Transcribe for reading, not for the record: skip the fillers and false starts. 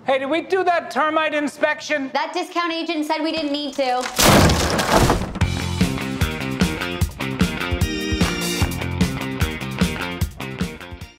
Hey, did we do that termite inspection? That discount agent said we didn't need to.